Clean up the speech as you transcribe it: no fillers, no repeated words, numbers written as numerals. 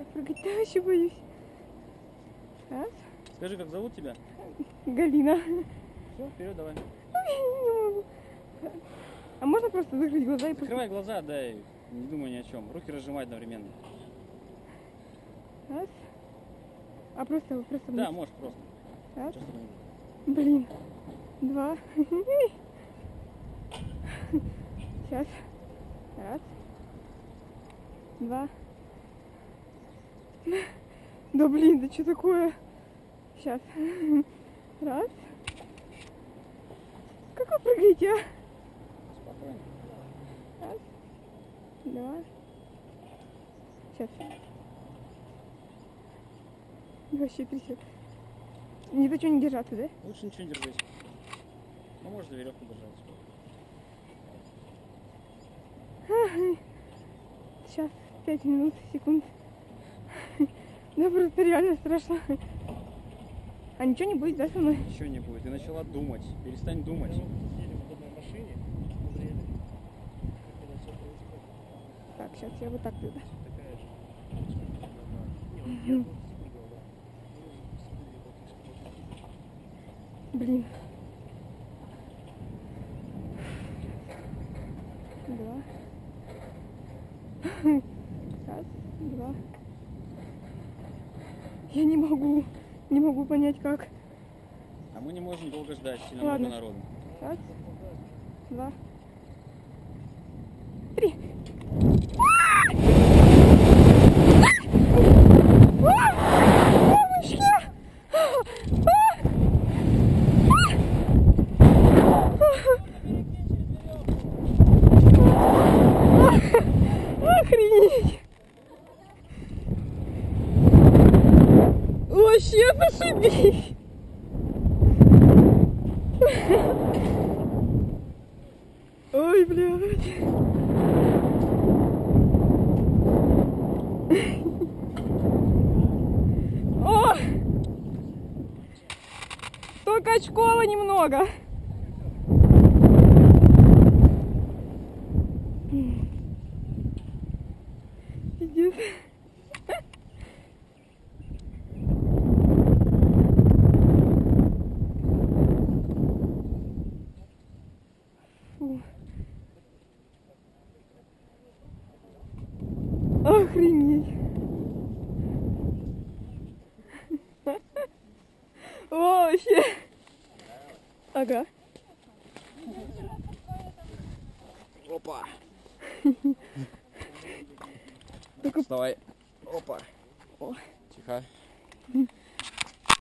Прыгать-то вообще боюсь. Раз. Скажи, как зовут тебя? Галина. Все, вперед давай. Не могу. А можно просто закрыть глаза и... Закрывай глаза, да, и не думай ни о чем. Руки разжимай одновременно. Раз. А просто... Да, можешь просто. Раз. Сейчас такое. Блин. Два. Сейчас. Раз. Два. Да блин, да что такое? Сейчас. Раз. Как вы прыгаете, а? Спокойно. Раз. Два. Сейчас. Вообще трясет. Ни за что не держаться, да? Лучше ничего не держись. Ну, можно веревку держать. Сейчас. 5 минут, секунд. Да просто реально страшно. А ничего не будет, да, со мной? Ничего не будет. Ты начала думать. Перестань думать. Так, сейчас я вот так туда. Блин. Два. Раз, два. Я не могу понять как. А мы не можем долго ждать. Сильно Ладно. много народу. Раз, два, три. Мамочки! Охренеть! Вообще зашибись! Ой, блядь! О! Только очкова немного. Пиздец. Фу. Охренеть. О, вообще. Ага. Опа. Только... Вставай. Опа. О. Тихо.